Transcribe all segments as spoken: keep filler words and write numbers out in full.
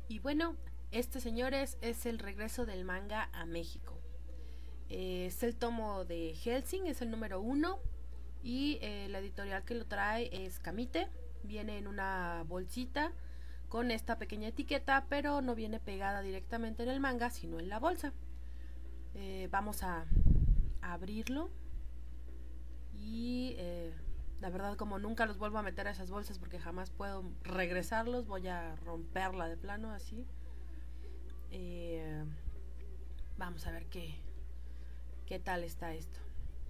Y bueno, este, señores, es el regreso del manga a México. Eh, es el tomo de Helsing, es el número uno. Y eh, la editorial que lo trae es Camite. Viene en una bolsita con esta pequeña etiqueta, pero no viene pegada directamente en el manga, sino en la bolsa. Eh, vamos a, a abrirlo. Y eh, la verdad, como nunca los vuelvo a meter a esas bolsas porque jamás puedo regresarlos, voy a romperla de plano así. Eh, vamos a ver qué, qué tal está esto.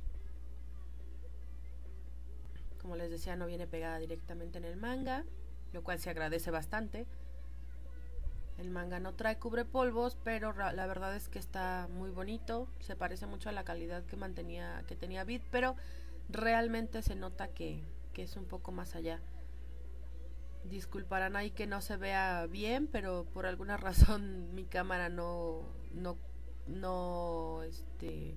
Como les decía, no viene pegada directamente en el manga, lo cual se agradece bastante. El manga no trae cubrepolvos, pero la verdad es que está muy bonito. Se parece mucho a la calidad que mantenía, que tenía Beat, pero realmente se nota que, que es un poco más allá. Disculparán ahí que no se vea bien, pero por alguna razón mi cámara no, no, no, este,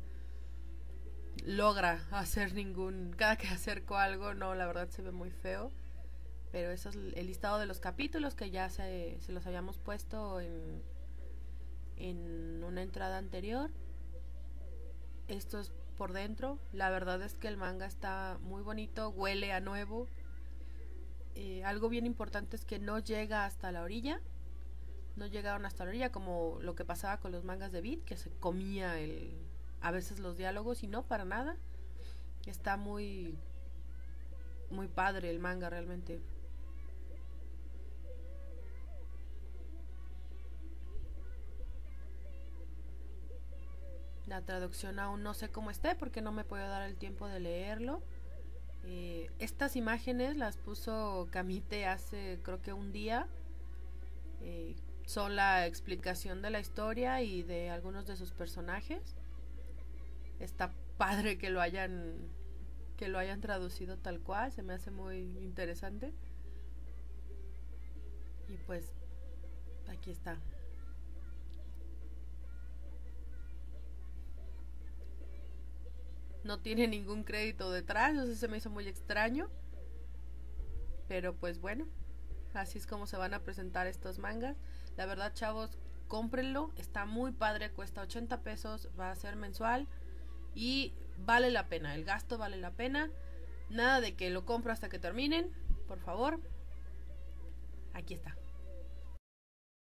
logra hacer ningún, cada que acerco algo, no, la verdad se ve muy feo. Pero eso es el listado de los capítulos que ya se, se los habíamos puesto en, en una entrada anterior. Esto es por dentro. La verdad es que el manga está muy bonito, huele a nuevo. Eh, algo bien importante es que no llega hasta la orilla. No llegaron hasta la orilla como lo que pasaba con los mangas de Beat, que se comía el, a veces los diálogos, y no, para nada. Está muy, muy padre el manga realmente. La traducción aún no sé cómo esté porque no me puedo dar el tiempo de leerlo. Eh, estas imágenes las puso Camite hace creo que un día. Eh, son la explicación de la historia y de algunos de sus personajes. Está padre que lo hayan que lo hayan traducido tal cual, se me hace muy interesante. Y pues aquí está. No tiene ningún crédito detrás, eso se me hizo muy extraño. Pero pues bueno, así es como se van a presentar estos mangas. La verdad, chavos, cómprenlo, está muy padre, cuesta ochenta pesos, va a ser mensual y vale la pena, el gasto vale la pena. Nada de que lo compro hasta que terminen, por favor. Aquí está.